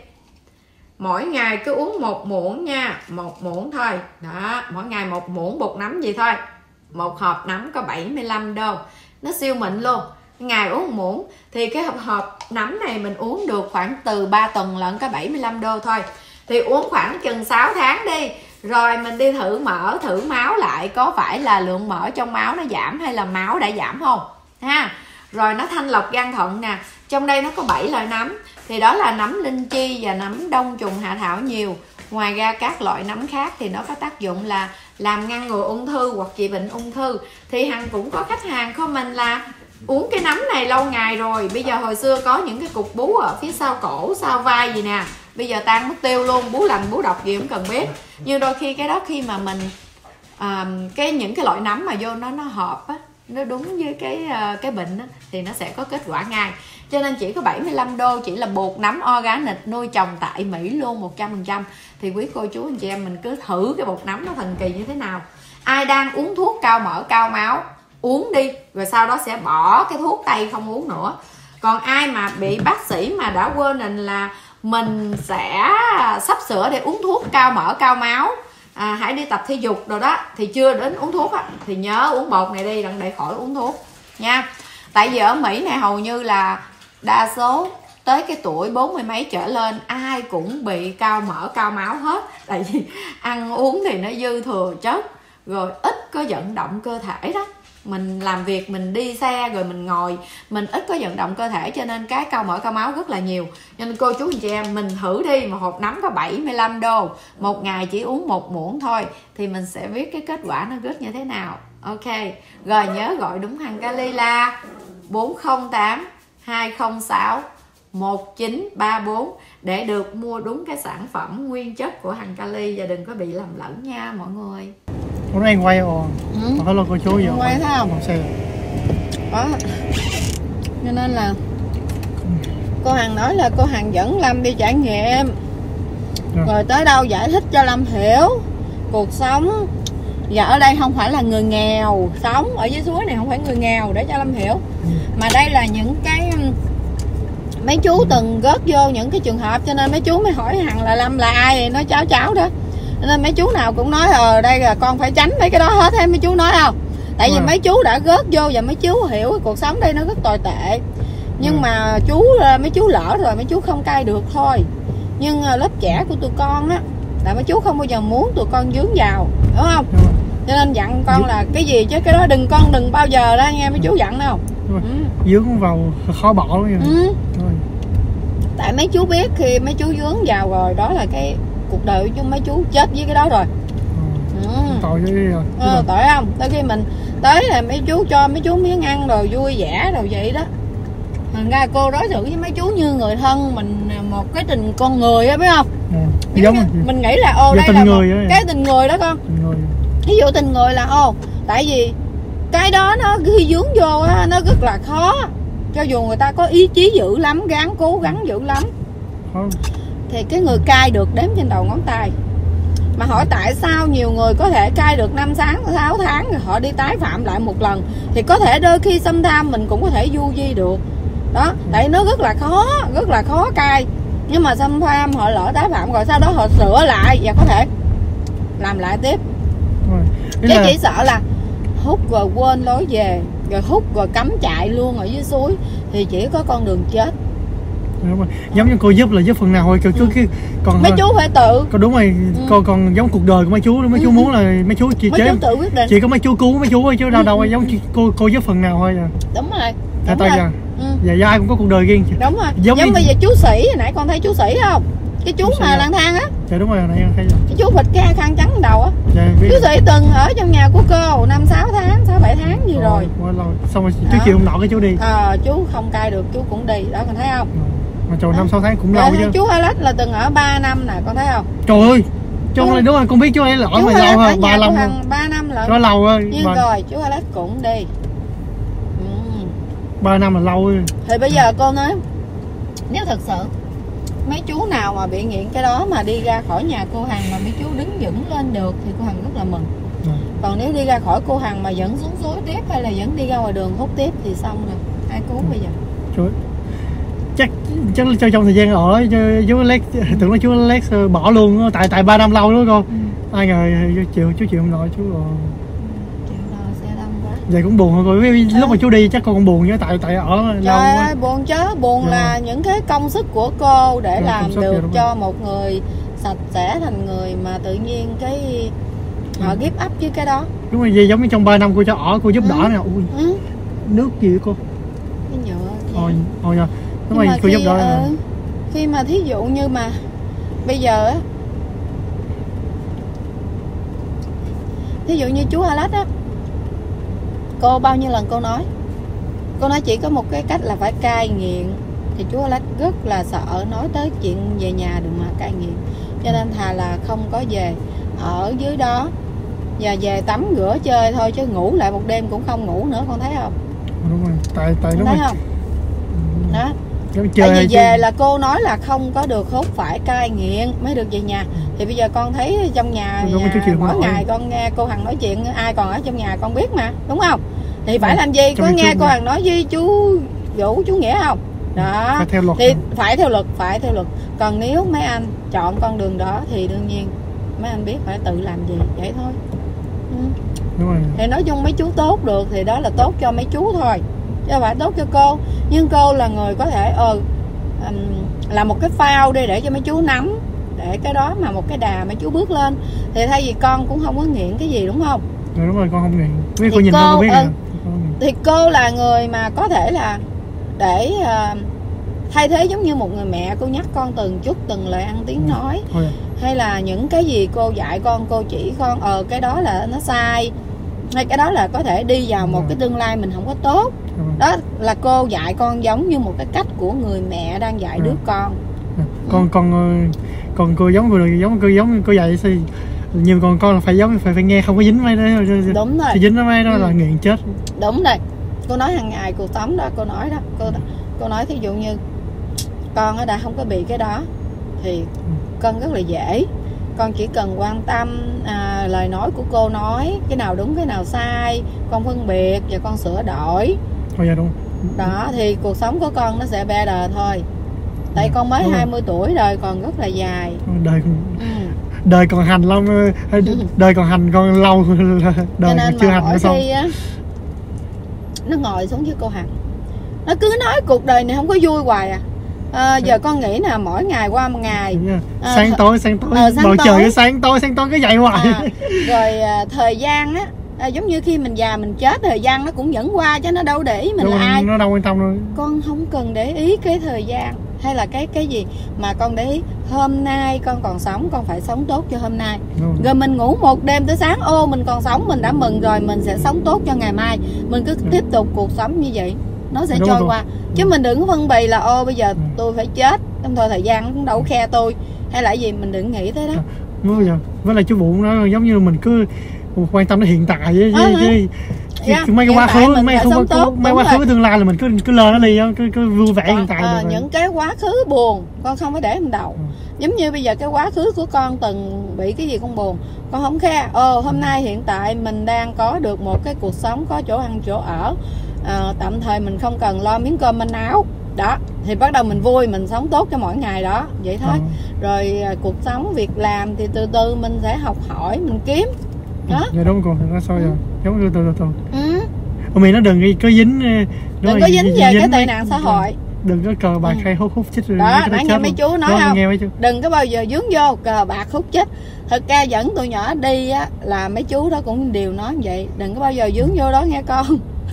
Mỗi ngày cứ uống một muỗng nha, một muỗng thôi. Đó, mỗi ngày một muỗng bột nấm gì thôi. Một hộp nấm có bảy mươi lăm đô. Nó siêu mịn luôn. Ngày uống một muỗng thì cái hộp hộp nấm này mình uống được khoảng từ ba tuần lận, có bảy mươi lăm đô thôi. Thì uống khoảng chừng sáu tháng đi, rồi mình đi thử mỡ, thử máu lại, có phải là lượng mỡ trong máu nó giảm hay là máu đã giảm không ha. Rồi nó thanh lọc gan thận nè. Trong đây nó có bảy loại nấm, thì đó là nấm linh chi và nấm đông trùng hạ thảo nhiều. Ngoài ra các loại nấm khác thì nó có tác dụng là làm ngăn ngừa ung thư hoặc trị bệnh ung thư. Thì Hằng cũng có khách hàng comment là uống cái nấm này lâu ngày rồi, bây giờ hồi xưa có những cái cục bú ở phía sau cổ, sau vai gì nè, bây giờ tan mất tiêu luôn, bú lành bú độc gì cũng cần biết. Nhưng đôi khi cái đó khi mà mình à, cái những cái loại nấm mà vô nó nó hợp á, nó đúng với cái cái bệnh á, thì nó sẽ có kết quả ngay. Cho nên chỉ có bảy mươi lăm đô, chỉ là bột nấm organic nuôi trồng tại Mỹ luôn, một trăm phần trăm. Thì quý cô chú anh chị em mình cứ thử cái bột nấm nó thần kỳ như thế nào. Ai đang uống thuốc cao mỡ, cao máu, uống đi, rồi sau đó sẽ bỏ cái thuốc tây không uống nữa. Còn ai mà bị bác sĩ mà đã quên định là mình sẽ sắp sửa để uống thuốc cao mỡ, cao máu, à, hãy đi tập thể dục rồi đó, thì chưa đến uống thuốc á, thì nhớ uống bột này đi để khỏi uống thuốc nha. Tại vì ở Mỹ này hầu như là đa số tới cái tuổi bốn mươi mấy trở lên ai cũng bị cao mỡ, cao máu hết. Tại vì ăn uống thì nó dư thừa chất, rồi ít có vận động cơ thể đó. mình làm việc, mình đi xe rồi mình ngồi, mình ít có vận động cơ thể, cho nên cái cao mỡ cao máu rất là nhiều. Cho nên cô chú anh chị em mình thử đi, một hộp nấm có bảy mươi lăm đô, một ngày chỉ uống một muỗng thôi thì mình sẽ biết cái kết quả nó rất như thế nào. Ok, rồi nhớ gọi đúng hàng kali là bốn không tám hai không sáu một chín ba bốn để được mua đúng cái sản phẩm nguyên chất của hàng kali và đừng có bị lầm lẫn nha mọi người. Hôm nay anh quay rồi. Ừ. Hello cô chú giờ. Quay thấy không? Xe. Đó. Cho nên là cô Hằng nói là cô Hằng dẫn Lâm đi trải nghiệm. Rồi, rồi tới đâu giải thích cho Lâm hiểu cuộc sống. Và ở đây không phải là người nghèo sống ở dưới suối này, không phải người nghèo, để cho Lâm hiểu. Ừ. Mà đây là những cái mấy chú từng rớt vô những cái trường hợp, cho nên mấy chú mới hỏi Hằng là Lâm là ai, nói cháu cháu đó. Nên mấy chú nào cũng nói ờ đây là con phải tránh mấy cái đó hết, mấy chú nói không? Tại vì à. mấy chú đã rớt vô và mấy chú hiểu cuộc sống đây nó rất tồi tệ. Nhưng à. mà chú mấy chú lỡ rồi, mấy chú không cai được thôi. Nhưng lớp trẻ của tụi con á là mấy chú không bao giờ muốn tụi con dướng vào, đúng không? À. Cho nên dặn con là cái gì chứ cái đó đừng, con đừng bao giờ đó nghe mấy chú dặn đâu. Ừ. Dướng vào khó bỏ lắm. Ừ. Tại mấy chú biết khi mấy chú dướng vào rồi đó là cái cuộc đời của mấy chú chết với cái đó rồi. Ừ. Ừ. Tội với rồi. Ờ, tội không? Tới khi mình tới là mấy chú cho mấy chú miếng ăn rồi vui vẻ rồi vậy đó. Thành ra cô đối xử với mấy chú như người thân mình, một cái tình con người á, biết không? À, giống cái, mình nghĩ là ô đây là một, cái tình người đó con. Tình người. Ví dụ tình người là ô, tại vì cái đó nó khi dướng vô á nó rất là khó. Cho dù người ta có ý chí dữ lắm, gắng cố gắng dữ lắm. Khó. Thì cái người cai được đếm trên đầu ngón tay. Mà hỏi tại sao nhiều người có thể cai được năm tháng, sáu tháng rồi họ đi tái phạm lại một lần. Thì có thể đôi khi xâm tham mình cũng có thể du di được. Đó, tại nó rất là khó, rất là khó cai. Nhưng mà xâm tham họ lỡ tái phạm rồi sau đó họ sửa lại và có thể làm lại tiếp. Chứ là... chỉ sợ là hút rồi quên lối về, rồi hút rồi cắm trại luôn ở dưới suối thì chỉ có con đường chết. Đúng rồi. Giống như cô giúp là giúp phần nào thôi, chú ừ. còn mấy chú phải tự. Còn đúng rồi, ừ. còn còn giống cuộc đời của mấy chú, mấy chú ừ. muốn là mấy chú chỉ mấy chế. Chú tự quyết định. Chỉ có mấy chú cứu mấy chú thôi chứ đâu ừ. đâu giống cô cô giúp phần nào thôi à. Đúng rồi. Đúng tại rồi. Ừ. Dạ, dạ ai cũng có cuộc đời riêng. Đúng rồi. Giống, giống bây giờ chú Sĩ hồi nãy con thấy chú Sĩ không? Cái chú, chú mà lang thang á. Dạ đúng rồi, nãy thấy. Cái chú bịt cái khăn trắng đầu á. Dạ, chú Sĩ từng ở trong nhà của cô năm sáu tháng, sáu bảy tháng gì rồi. Quá lâu. Xong rồi chú chịu không nổi cái chú đi. Ờ, à, chú không cai được chú cũng đi, đó con thấy không? Ừ. Mà trời năm sáu tháng cũng lâu chứ. Chú Alex là từng ở ba năm nè, con thấy không? Trời ơi. Chú ừ. đúng rồi, con biết chú ấy lỗi mà lâu hơn ba năm. ba năm lận. Nó lâu rồi. Nhưng mà... rồi chú Alex cũng đi. ba năm là lâu rồi. Thì bây giờ cô nói nếu thật sự mấy chú nào mà bị nghiện cái đó mà đi ra khỏi nhà cô Hằng mà mấy chú đứng vững lên được thì cô Hằng rất là mừng. Ừ. Còn nếu đi ra khỏi cô Hằng mà vẫn xuống suối tiếp hay là vẫn đi ra ngoài đường hút tiếp thì xong rồi, ai cứu ừ. bây giờ? Trời, chắc chắc cho trong thời gian ở chú Alex tưởng là chú Alex bỏ luôn tại tại ba năm lâu đó con. Ừ. Ai ngờ chịu chú chịu không nổi chú rồi. Vậy cũng buồn rồi, lúc à. mà chú đi chắc con cũng buồn chứ tại tại ở lâu quá. Trời buồn chứ, buồn yeah. là những cái công sức của cô để yeah, làm được cho rồi. Một người sạch sẽ thành người mà tự nhiên cái họ give up với cái đó. Đúng rồi, vậy giống như trong ba năm cô cho ở cô giúp ừ. đỡ nè, ui ừ. nước gì vậy cô? Cái nhựa. Thôi, thôi nha, đúng rồi cô giúp đỡ nè. Uh, khi mà thí dụ như mà bây giờ á, thí dụ như chú Alex á. Cô bao nhiêu lần cô nói Cô nói chỉ có một cái cách là phải cai nghiện. Thì chú Alex rất là sợ nói tới chuyện về nhà đừng mà cai nghiện. Cho nên thà là không có về ở dưới đó và về tắm rửa chơi thôi, chứ ngủ lại một đêm cũng không ngủ nữa, con thấy không? Đúng rồi, tại tại đúng thấy rồi. Không? Đó. Tại vì về là cô nói là không có được hút, phải cai nghiện mới được về nhà. Thì bây giờ con thấy trong nhà, nhà mỗi ngày con nghe cô Hằng nói chuyện, ai còn ở trong nhà con biết mà, đúng không? Thì phải làm gì? Có nghe cô Hằng nói với chú Vũ, chú Nghĩa không? Đó. Phải theo luật thì không? Phải theo luật, phải theo luật. Còn nếu mấy anh chọn con đường đó thì đương nhiên mấy anh biết phải tự làm gì, vậy thôi. Ừ. Đúng rồi. Thì nói chung mấy chú tốt được thì đó là tốt cho mấy chú thôi, chứ không phải tốt cho cô. Nhưng cô là người có thể ờ um, là một cái phao đi để cho mấy chú nắm, để cái đó mà một cái đà mấy chú bước lên. Thì thay vì con cũng không có nghiện cái gì, đúng không? Đúng rồi, con không nghiện. Biết cô nhìn cô biết ừ, thì cô là người mà có thể là để uh, thay thế giống như một người mẹ, cô nhắc con từng chút từng lời ăn tiếng nói. Thôi à. Hay là những cái gì cô dạy con, cô chỉ con ờ cái đó là nó sai, hay cái đó là có thể đi vào một cái tương lai mình không có tốt. Đó là cô dạy con giống như một cái cách của người mẹ đang dạy đứa con. Con con con cô giống cô giống cô giống cô dạy thì nhiều còn con là phải giống phải phải nghe không có dính mấy đó. Đúng rồi. Thì dính nó mấy đó ừ. là nghiện chết. Đúng rồi. Cô nói hàng ngày cuộc sống đó, cô nói đó, cô cô nói thí dụ như con ở đã không có bị cái đó thì con rất là dễ, con chỉ cần quan tâm à, lời nói của cô nói cái nào đúng cái nào sai, con phân biệt và con sửa đổi. Thôi dạ đúng. Đó thì cuộc sống của con nó sẽ better thôi. Tại ừ. con mới đúng hai mươi rồi. Tuổi rồi, còn rất là dài. Đời ừ. đời còn hành lâu, đời còn hành còn lâu, đời còn chưa hành nữa xong. Á, nó ngồi xuống với cô Hằng, nó cứ nói cuộc đời này không có vui hoài à. À, giờ con nghĩ là mỗi ngày qua một ngày à, sáng tối sáng tối à, bầu trời cái sáng tối sáng tối cứ vậy hoài à, rồi à, thời gian á à, giống như khi mình già mình chết thời gian nó cũng vẫn qua chứ nó đâu để ý mình đúng, là ai, nó đâu quan tâm đâu. Con không cần để ý cái thời gian hay là cái cái gì mà con để ý hôm nay con còn sống, con phải sống tốt cho hôm nay. Đúng. Rồi mình ngủ một đêm tới sáng, ô mình còn sống mình đã mừng rồi, mình sẽ sống tốt cho ngày mai, mình cứ tiếp tục cuộc sống như vậy nó sẽ đúng trôi rồi. Qua chứ mình đừng có phân bì là ô bây giờ ừ. tôi phải chết trong thôi thời gian cũng đâu khe tôi hay là gì, mình đừng nghĩ tới đó. Bây giờ với lại chú Vũ nó giống như mình cứ quan tâm đến hiện tại với à, chứ, chứ yeah. mấy cái quá khứ mấy không có mấy quá khứ tương lai là mình cứ cứ lơ nó đi, cứ cứ vui vẻ hiện tại. À, những cái quá khứ buồn con không phải để trong đầu. Ừ. Giống như bây giờ cái quá khứ của con từng bị cái gì con buồn, con không khe. Ồ hôm nay hiện tại mình đang có được một cái cuộc sống, có chỗ ăn chỗ ở, à, tạm thời mình không cần lo miếng cơm manh áo đó, thì bắt đầu mình vui, mình sống tốt cho mỗi ngày đó vậy thôi. Ừ. Rồi à, cuộc sống việc làm thì từ từ mình sẽ học hỏi, mình kiếm đó. Dạ đúng rồi, nó sao rồi, giống như từ từ từ. Ừ. Mình nó đừng có dính, đừng có dính về dính cái tệ nạn xã hội. Đừng có cờ bạc ừ. hay hút hút chích rồi. Đó, nãy nghe mấy chú nói không? Nghe mấy chú. Đừng có bao giờ dướng vô cờ bạc hút chích. Thật ra dẫn tụi nhỏ đi á là mấy chú đó cũng đều nói vậy, đừng có bao giờ dướng vô đó nghe con.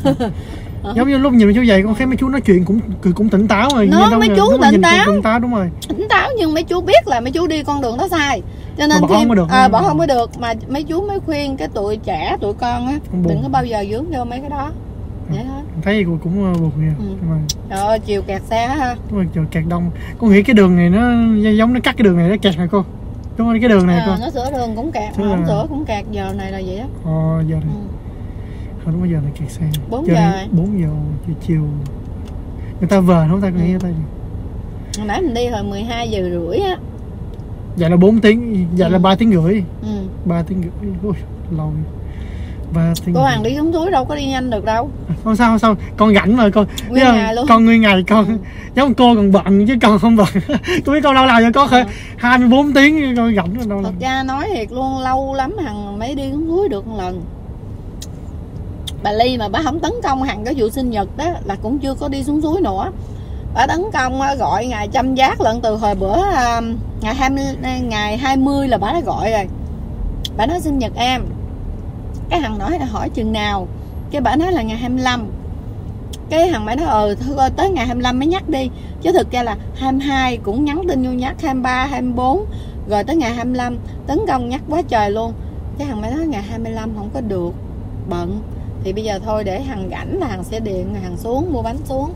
Giống như lúc nhìn mấy chú vậy con thấy mấy chú nói chuyện cũng cũng tỉnh táo rồi. Nó mấy chú tỉnh táo. Tỉnh táo đúng rồi. Tỉnh táo nhưng mấy chú biết là mấy chú đi con đường đó sai. Cho nên bỏ khi không có được, à, bỏ không có được mà mấy chú mới khuyên cái tụi trẻ tụi con á đừng có bao giờ dướng vô mấy cái đó. Vậy thôi. Thấy cũng cũng buồn nha. Ừ. Mà... Rồi chiều kẹt xe ha. Đúng rồi, chiều kẹt đông. Con nghĩ cái đường này nó giống nó cắt cái đường này nó kẹt hả cô? Đúng rồi, cái đường này à, cô. Nó sửa đường cũng kẹt, mà không là... sửa cũng kẹt, giờ này là vậy á. Ờ giờ này. Ừ. Không đúng, giờ này kẹt xe. bốn giờ. bốn giờ chiều. Người ta về không ta có nghĩ người ta gì? Hồi nãy mình đi hồi mười hai giờ rưỡi á. Dạ là bốn tiếng, dạ ừ. là ba tiếng rưỡi. Ừ. ba tiếng rưỡi. Ôi, lâu. ba tiếng. Cô Hằng đi xuống túi đâu có đi nhanh được đâu. Không sao không sao, con rảnh mà con. Nguyên ngày luôn. Con nguyên ngày con. Ừ. Giống cô còn bận chứ con không bận. Tôi biết con lâu nào rồi có ừ. hai mươi bốn tiếng con rảnh đâu. Thật ra nói thiệt luôn, lâu lắm Hằng mới đi xuống túi được một lần. Bà Ly mà bà không tấn công Hằng cái vụ sinh nhật đó là cũng chưa có đi xuống suối nữa. Bà tấn công gọi ngày chăm giác lận từ hồi bữa ngày hai mươi, ngày hai mươi là bà đã gọi rồi. Bà nói sinh nhật em. Cái Hằng nói hỏi chừng nào, cái bà nói là ngày hai mươi lăm. Cái Hằng mới nói ờ thôi tới ngày hai mươi lăm mới nhắc đi, chứ thực ra là hai mươi hai cũng nhắn tin vô nhắc, hai mươi ba, hai mươi bốn, rồi tới ngày hai mươi lăm tấn công nhắc quá trời luôn. Cái Hằng mới nói ngày hai mươi lăm không có được, bận. Thì bây giờ thôi để Hằng rảnh là Hằng sẽ điện Hằng xuống mua bánh xuống.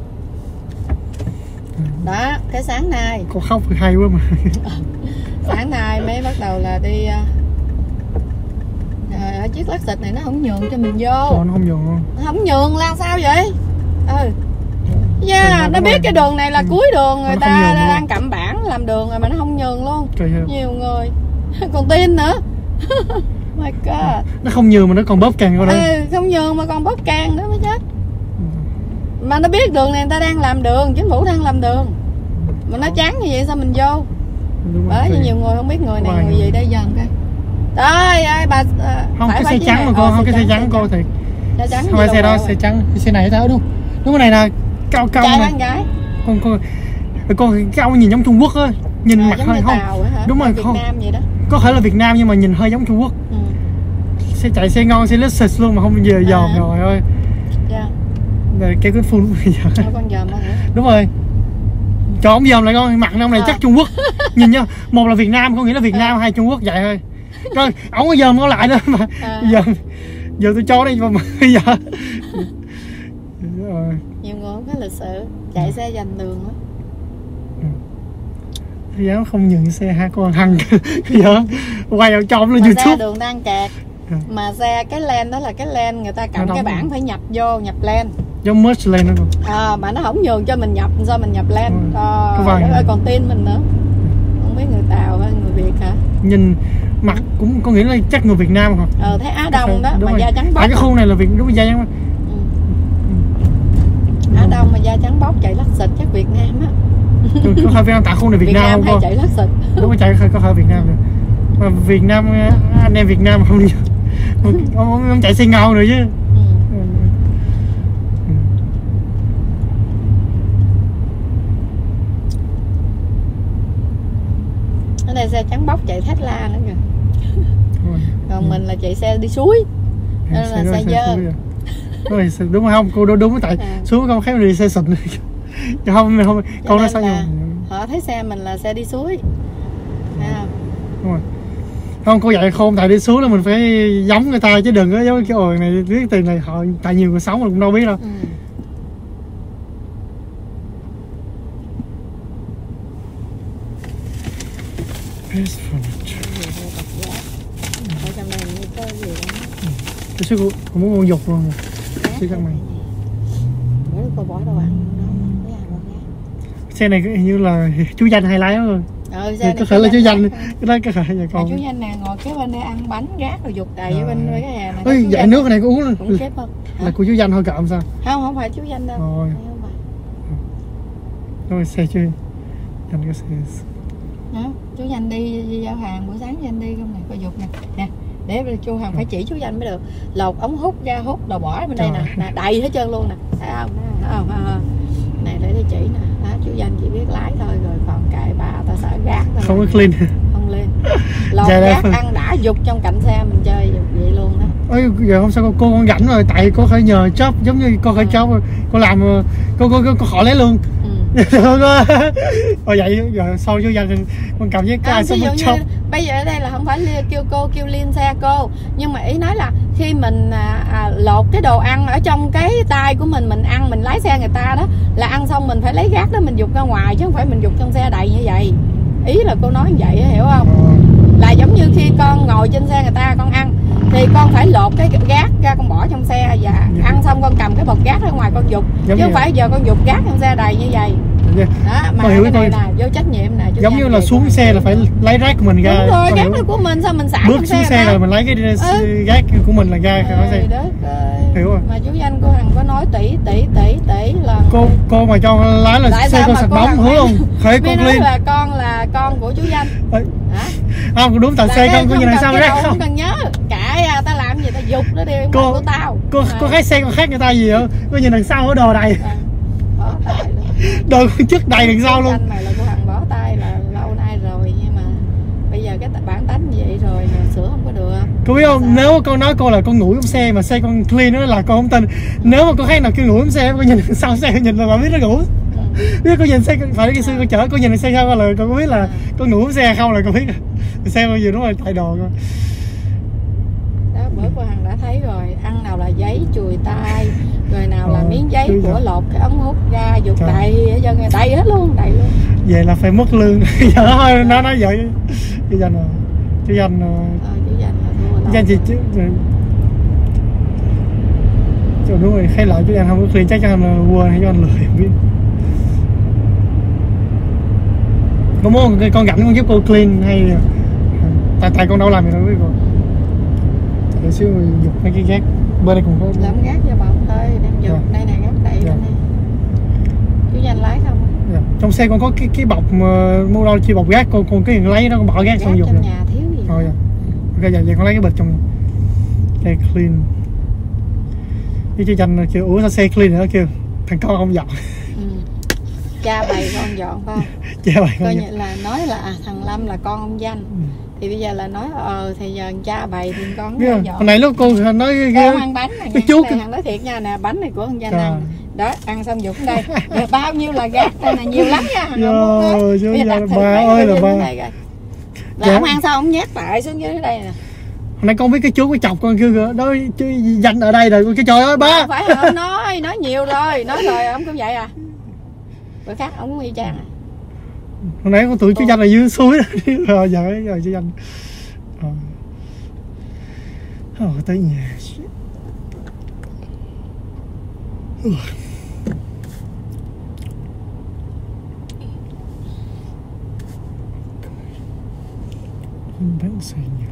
Đó, cái sáng nay con khóc hay quá mà. Sáng nay mới bắt đầu là đi ở chiếc lắc xịt này nó không nhường cho mình vô. Ồ, nó không nhường luôn. Không nhường là sao vậy? Ừ. Yeah, nó, nó biết cái đường này là cuối đường, người ta đang cặm bảng làm đường rồi mà nó không nhường luôn. Nhiều người còn tin nữa. My God. Nó không nhường mà nó còn bóp càng qua đây. Ừ, không nhường mà còn bóp càng nữa mới chết. Mà nó biết đường này người ta đang làm đường, chính phủ đang làm đường. Mà nó trắng như vậy sao mình vô? Bởi vì nhiều người không biết người này người gì đây dần coi. Trời ơi bà không cái xe trắng mà con, không cái xe trắng cô thì. Xe trắng. Không phải xe đó, xe trắng, xe này thôi đúng. Đúng cái này là cao cao này. Gái. Con con con cao nhìn giống Trung Quốc á, nhìn mặt hơi không. Đúng rồi, Việt Nam vậy đó. Có thể là Việt Nam nhưng mà nhìn hơi giống Trung Quốc. Ừ. Xe chạy xe ngon, xe Lexus luôn mà không bao giờ dòm rồi ơi. Yeah. Kéo cái phun con dòm không? Đúng rồi. Cho ông dòm lại con, mặt ông này à. Chắc Trung Quốc. Nhìn nhá, một là Việt Nam, có nghĩa là Việt Nam, à. Hai Trung Quốc vậy thôi. Rồi, ổng có dòm nó lại nữa mà. À. Giờ giờ tôi cho đây mà bây giờ. Nhiều người không có lịch sự, chạy xe dành đường á. Dám không nhường xe hai con hằng giờ quay vào trong lên YouTube. Xe đường đang kẹt. À. Mà xe cái len đó là cái len người ta cầm cái bảng rồi. Phải nhập vô, nhập len. Giống merge len đó còn. À, mà nó không nhường cho mình nhập, sao mình nhập len. Ờ, à, còn tin mình nữa. Không biết người Tàu hay người Việt hả? Nhìn mặt cũng có nghĩa là chắc người Việt Nam hả? Ờ, thấy Á Đông đó, mà rồi. Da trắng bóc. À, cái khu này là Việt, đúng rồi, da trắng. Ừ. Ừ. Á Đông mà da trắng bóc chạy lắc xịt chắc Việt Nam á. Có phải Việt Nam tại khu này Việt, Việt Nam, Nam không con? Chạy lắc xịt. Đúng rồi, chạy có phải Việt Nam rồi. Mà Việt Nam, anh em Việt Nam không đi. Ông, ông, ông chạy xe ngầu rồi chứ. Ừ. Ừ. Ở đây xe trắng bóc chạy Tesla nữa kìa. Còn ừ. Mình là chạy xe đi suối. Đó là xe dơ. Đúng rồi, đúng rồi không? Cô đúng, đúng tại à. Xuống con thấy mình đi xe xịn rồi. Chứ không, không con nó sao là họ thấy xe mình là xe đi suối. Thấy không? Đúng rồi. Không, cô dạy khôn tại đi xuống là mình phải giống người ta chứ đừng có giống cái ồi này biết tiền này họ tại nhiều người sống mà cũng đâu biết đâu. Ừ. Cái sư cũng muốn mua dục luôn. Sư căn này. Bữa cô bỏ đồ ăn đó. Xe này hình như là chú Danh hay lái rồi. Ừ, có thể là chú Danh, cái đó có thể là con. Chú Danh nè ngồi kế bên đây ăn bánh gác rồi dục đầy ở bên cái nhà này. Ôi, dạ nước này có uống cũng xếp không? Là của chú Danh thôi cậu sao? Không, không phải chú Danh đâu. Rồi. Không phải. Rồi xe chưa? Danh cái xe. Đó, chú Danh đi, đi giao hàng buổi sáng Danh đi không này, coi dục nè. Nè, để chú Hằng phải chỉ chú Danh mới được. Lột ống hút ra hút đồ bỏ bên đây nè, nè đầy hết trơn luôn nè. Thấy không? Thấy không? Thấy không? Này để đi chỉ nè. Đó, chú Danh chỉ biết lái thôi rồi còn kệ bà ta sợ gác thôi. Không có clean. Không lên. Lột gác ăn đã dục trong cạnh xe mình chơi dục vậy luôn đó. Ôi giờ không sao cô, cô con rảnh rồi tại cô phải nhờ job giống như cô phải job cô làm cô cô cô, cô khỏi lấy luôn. Ôi vậy giờ sau chú Danh con cầm với cái ai ví dụ như bây giờ ở đây là không phải kêu cô kêu liên xe cô, nhưng mà ý nói là khi mình à, à, lột cái đồ ăn ở trong cái tay của mình mình ăn mình lái xe người ta đó là ăn xong mình phải lấy gác đó mình dục ra ngoài chứ không phải mình dục trong xe đầy như vậy. Ý là cô nói như vậy hiểu không? Là giống như khi con ngồi trên xe người ta con ăn thì con phải lột cái gác ra con bỏ trong xe và ăn xong con cầm cái bọc gác ra ngoài con dục chứ không phải giờ con dục gác trong xe đầy như vậy. Đó, mà cái này nè, vô trách nhiệm nè. Giống như là xuống xe là phải lấy rác của mình ra. Đúng rồi, gác đó của mình sao mình xả bước xuống xe rồi mình lấy cái ừ. gác của mình là ra khỏi xe. Hiểu rồi. Mà chú Danh cô Hằng có nói tỷ tỷ tỷ tỷ là cô cô mà cho lái là xe con sạch bóng hứa luôn. Khởi con Liên là con là con của chú Danh. Hả? Không đúng, tại xe con có như này sao rác không? Cần nhớ cãi à, ta làm gì ta dục nó đi cô, của tao. Cô cô thấy xe con khác người ta gì không? Có nhìn đằng sau ở đồ đầy. Bỏ tay luôn. Đồ con chất đầy đằng sau luôn. Này là cô Hằng bỏ tay là lâu nay rồi nhưng mà bây giờ cái bản tánh như vậy rồi mà sửa không có được. Cô biết không, nếu con nói cô là con ngủ trong xe mà xe con clean đó là con không tin. Nếu mà con thấy nào kêu ngủ trong xe, con nhìn đằng sau xe nhìn là bà biết nó ngủ. Biết con nhìn xe phải cái xưa con chở con nhìn xe sau là con có biết là con ngủ trong xe không là con biết. Xe bao giờ nó là tại đồ con. Đó bữa cô Hằng đã thấy rồi, ăn nào là giấy chùi tay, rồi nào là miếng giấy của lột cái ống hút ra dục đầy cho người đầy hết luôn, đầy luôn. Vậy là phải mất lương. Giờ thôi nó nói vậy. Chú Danh rồi. Chú Danh rồi. Ờ, chú Danh là thua. Chú Danh chị chứ. Trời đúng rồi, khai lại chú Danh không có clean chắc chắn là quên hay cho anh lười không biết. Có muốn con rảnh con giúp cô clean hay tại tại con đâu làm gì đâu biết cô. Để xíu dục mấy cái gác bên đây cũng có. Làm gác cho bọc thôi, đem dục yeah. Đây nè gác đầy yeah. Bên đây. Chú Danh lái không? Yeah. Trong xe con có cái cái bọc mua đâu chi bọc gác con con cái lấy nó con bỏ gác xong dục. Trong nhà thiếu gì? Thôi dạ. Ok giờ, giờ con lấy cái bịch trong cái clean. Với chú Danh kêu ủa sao xe clean nữa kêu thằng con không dọn. Ừ. Cha bày con dọn phải không? Cha bày con coi dọn. như là nói là à, thằng Lâm là con ông Danh. Ừ. Thì bây giờ là nói ờ thì giờ cha bày thì con yeah. Dọn. Hồi nãy lúc cô nói cái ăn bánh này cái chú này, nói thiệt nha nè, bánh này của ông Danh à. ăn. đó, ăn xong dục đây. Rồi bao nhiêu là gác đây là nhiều lắm nha. Rồi, chú giờ bà ơi là ba. Là dạ. Ông ăn sao ông nhét lại xuống dưới đây nè. Hồi nãy con biết cái chú có chọc con kia kìa, đó chứ danh ở đây rồi, cái trời ơi ba. Không phải hả? Ông nói, nói nhiều rồi, nói rồi ông cũng vậy à. Rồi khác ông cũng y chang à. Hồi nãy con tưởng chú danh là dưới suối rồi, giờ rồi chú danh. Ờ, tới nhà. Bánh xe nhiều.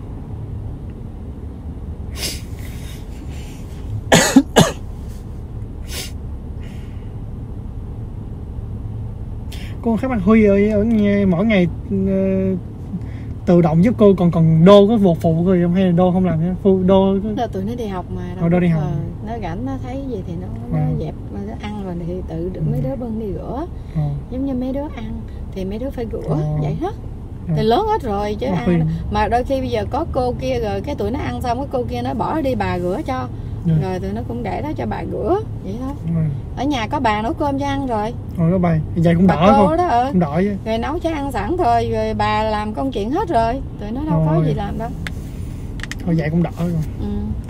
Cô khác bạn Huy ơi, ở nhà mỗi ngày uh, tự động giúp cô, còn còn Đô có một phụ người không hay là Đô không làm nhá? Phụ Đô có... tụi nó đi học mà đâu. Ờ, Đô đi học. Ờ, nó rảnh nó thấy gì thì nó, nó à. dẹp nó ăn rồi thì tự được mấy đứa bưng đi rửa. À. Giống như mấy đứa ăn thì mấy đứa phải rửa à. vậy hết. À. Thì lớn hết rồi chứ à, ăn mà đôi khi bây giờ có cô kia rồi cái tụi nó ăn xong cái cô kia nó bỏ đi bà rửa cho. Yeah. Rồi tụi nó cũng để đó cho bà rửa vậy thôi. Yeah. Ở nhà có bà nấu cơm cho ăn rồi. Rồi có bà vậy cũng đỡ không? Đó, ừ. Cũng đỡ chứ. Rồi nấu cho ăn sẵn thôi rồi bà làm công chuyện hết rồi. Tụi nó đâu rồi. Có gì làm đâu. Thôi vậy cũng đỡ rồi. Ừ.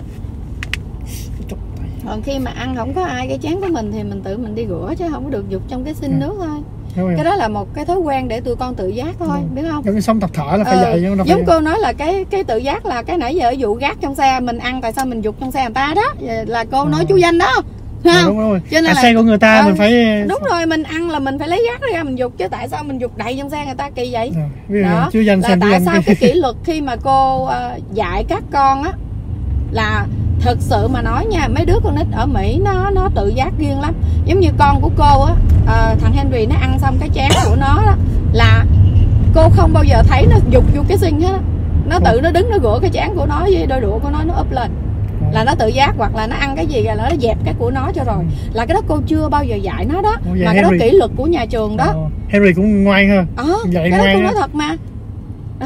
Còn khi mà ăn không có ai cái chén của mình thì mình tự mình đi rửa chứ không có được dục trong cái xin yeah. nước thôi. Đúng cái đó là một cái thói quen để tụi con tự giác thôi, ừ. biết không? Giống như sống tập thở là phải ừ. vậy. Giống phải... cô nói là cái cái tự giác là cái nãy giờ vụ gác trong xe mình ăn tại sao mình dục trong xe người ta đó, là cô nói à. chú Danh đó. À, đúng rồi. Cho nên à, là xe của người ta à, mình phải đúng rồi, mình ăn là mình phải lấy gác ra mình dục chứ tại sao mình dục đầy trong xe người ta kỳ vậy? À, đó chú Danh là tại Danh sao cái... cái kỷ luật khi mà cô uh, dạy các con á là thực sự mà nói nha, mấy đứa con nít ở Mỹ nó nó tự giác riêng lắm. Giống như con của cô á, à, thằng Henry nó ăn xong cái chén của nó đó, là cô không bao giờ thấy nó dục vô cái sink hết. Nó tự nó đứng nó rửa cái chén của nó với đôi đũa của nó nó úp lên. Là nó tự giác, hoặc là nó ăn cái gì là nó dẹp cái của nó cho rồi. Là cái đó cô chưa bao giờ dạy nó đó. Ồ, mà cái Henry... đó kỷ luật của nhà trường đó. Ồ, Henry cũng ngoan ha. Ờ, cái đó cô nói thật mà. Đó.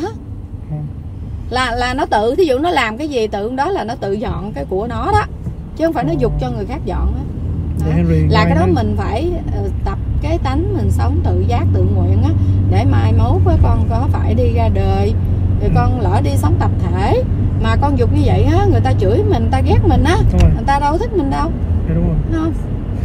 Là là nó tự, thí dụ nó làm cái gì tự đó là nó tự dọn cái của nó đó, chứ không phải nó giục cho người khác dọn đó. Đó. Là cái đó mình phải uh, tập cái tánh mình sống tự giác tự nguyện á, để mai mốt với con có phải đi ra đời rồi con lỡ đi sống tập thể mà con giục như vậy á, người ta chửi mình, người ta ghét mình á, người ta đâu thích mình đâu. Dạ, đúng rồi. Đúng không?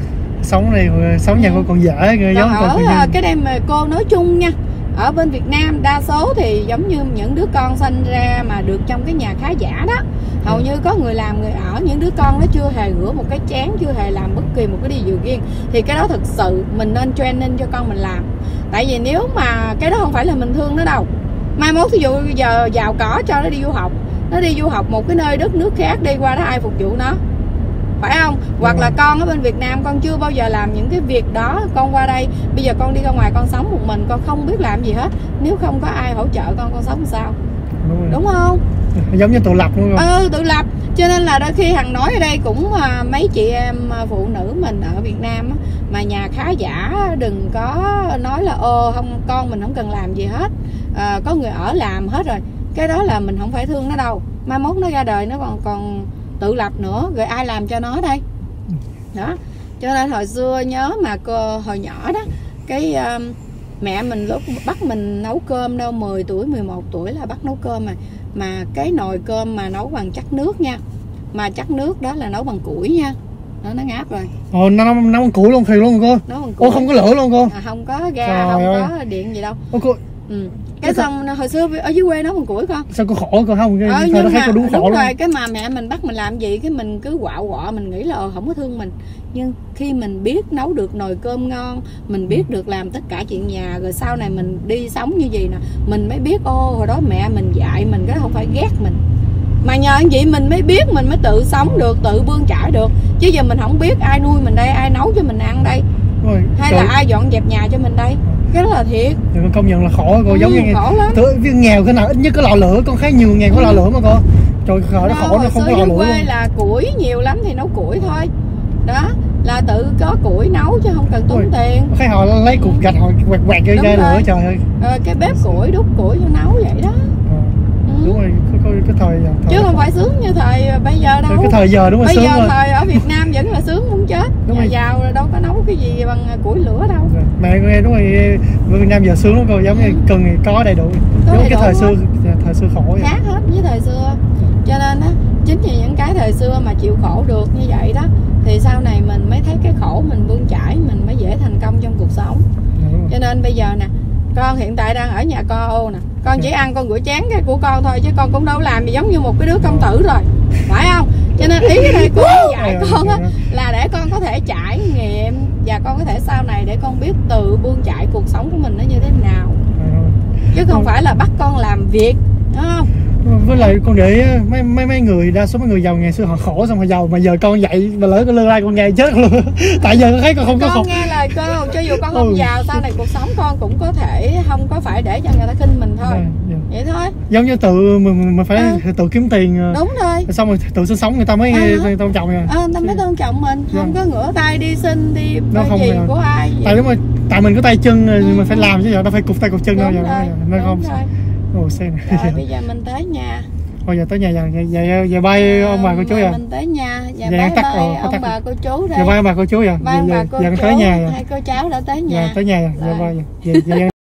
Sống này sống nhà con còn dễ người giống ở cái đây mà cô nói chung nha. Ở bên Việt Nam đa số thì giống như những đứa con sinh ra mà được trong cái nhà khá giả đó, hầu như có người làm người ở, những đứa con nó chưa hề rửa một cái chén, chưa hề làm bất kỳ một cái điều gì riêng, thì cái đó thực sự mình nên training cho con mình làm. Tại vì nếu mà cái đó không phải là mình thương nó đâu, mai mốt ví dụ giờ giàu có cho nó đi du học, nó đi du học một cái nơi đất nước khác, đi qua đó ai phục vụ nó, phải không? Hoặc là con ở bên Việt Nam con chưa bao giờ làm những cái việc đó, con qua đây bây giờ con đi ra ngoài con sống một mình, con không biết làm gì hết, nếu không có ai hỗ trợ con con sống sao? Đúng, đúng không? Giống như tự lập luôn rồi. Ừ, tự lập. Cho nên là đôi khi Hằng nói ở đây cũng à, mấy chị em phụ nữ mình ở Việt Nam á, mà nhà khá giả đừng có nói là ô không, con mình không cần làm gì hết, à, có người ở làm hết rồi, cái đó là mình không phải thương nó đâu, mai mốt nó ra đời nó còn còn tự lập nữa, rồi ai làm cho nó đây? Đó. Cho nên hồi xưa nhớ mà cô hồi nhỏ đó, cái uh, mẹ mình lúc bắt mình nấu cơm đâu mười tuổi mười một tuổi là bắt nấu cơm mà mà cái nồi cơm mà nấu bằng chắc nước nha, mà chắc nước đó là nấu bằng củi nha. Đó, nó ngáp rồi. Ồ, nó nấu bằng củi luôn, thiệt luôn cô? Nấu bằng củi. Ô, không có lửa luôn cô? À, không có ga, trời không ơi. Có điện gì đâu. Ô, cô... Ừ. Cái xong hồi xưa ở dưới quê nấu bằng củi con. Sao cô khổ cô không? Ờ, nhưng mà, thấy cô đúng khổ đúng rồi luôn. Cái mà mẹ mình bắt mình làm gì cái mình cứ quạo quọ, mình nghĩ là ờ, không có thương mình. Nhưng khi mình biết nấu được nồi cơm ngon, mình biết được làm tất cả chuyện nhà, rồi sau này mình đi sống như gì nè, mình mới biết ô hồi đó mẹ mình dạy mình, cái đó không phải ghét mình, mà nhờ vậy mình mới biết, mình mới tự sống được, tự bươn chải được. Chứ giờ mình không biết ai nuôi mình đây, ai nấu cho mình ăn đây, rồi, hay trời. Là ai dọn dẹp nhà cho mình đây, cái đó là thiệt. Thì con công nhận là khổ cô. Ừ, giống như khổ lắm. Tới nghèo cái nào ít nhất có lò lửa, con thấy nhiều nghèo có lò lửa mà cô. Trời khổ, nó khổ nó không có lò lửa quê luôn. Là củi nhiều lắm thì nấu củi thôi. Đó, là tự có củi nấu chứ không cần tốn Ôi, tiền. Thấy họ lấy cục gạch họ quẹt quẹt cái ra lửa trời ơi. Ờ, cái bếp củi đút củi cho nấu vậy đó. À, ừ. Đúng rồi, cái, cái, cái thời, thời chứ không phải sướng như thời bây giờ đâu. Cái thời giờ đúng rồi, bây sướng giờ rồi. Thời ở Việt Nam vẫn là sướng muốn chết. Đúng nhà giàu đâu có nấu cái gì bằng củi lửa đâu. Mẹ con em đúng rồi, Việt Nam giờ sướng lắm cô, giống như cần thì có đầy đủ, có giống đầy cái đủ thời xưa, thời xưa khổ vậy. Khác hết với thời xưa. Cho nên á, chính vì những cái thời xưa mà chịu khổ được như vậy đó, thì sau này mình mới thấy cái khổ mình bươn chải, mình mới dễ thành công trong cuộc sống. Cho nên bây giờ nè, con hiện tại đang ở nhà con nè, con chỉ ăn con rửa chén cái của con thôi, chứ con cũng đâu làm gì giống như một cái đứa công tử rồi, phải không? Cho nên ý ở đây cô dạy con á là để con có thể trải nghiệm và con có thể sau này để con biết tự bươn chải cuộc sống của mình nó như thế nào, chứ không phải là bắt con làm việc, đúng không? Với lại con để mấy mấy mấy người, đa số mấy người giàu ngày xưa họ khổ xong họ giàu, mà giờ con dạy mà lỡ con lương lai con nghe chết luôn. Tại giờ con thấy con không con có khổ. Nghe lời cô, cho dù con không ừ. giàu, sau này cuộc sống con cũng có thể không có phải để cho người ta khinh mình thôi. À, dạ. Vậy thôi. Giống như tự mình mình phải à. tự kiếm tiền. Đúng rồi. Xong rồi tự sinh sống người ta mới à. tôn trọng rồi. À, người ta mới tôn trọng mình, không dạ. có ngửa tay đi xin đi nó không gì của ai. Vậy. Tại đúng rồi, tại mình có tay chân ừ. mình phải làm chứ giờ đâu phải cục tay cục chân đâu, nên không. Ồ, xe này. Rồi bây giờ mình tới nhà. Bây giờ tới nhà giờ giờ giờ bay ông bà cô chú rồi. Mình tới nhà, giờ bye bye ông bà cô chú đây. Giờ bay ông bà cô chú rồi. Bye ông bà cô chú. Giờ tới nhà rồi. Hai cô cháu đã tới nhà. Giờ tới nhà rồi. Giờ bay. Giờ